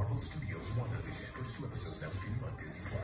Marvel Studios WandaVision. First 2 episodes now streaming on Disney+.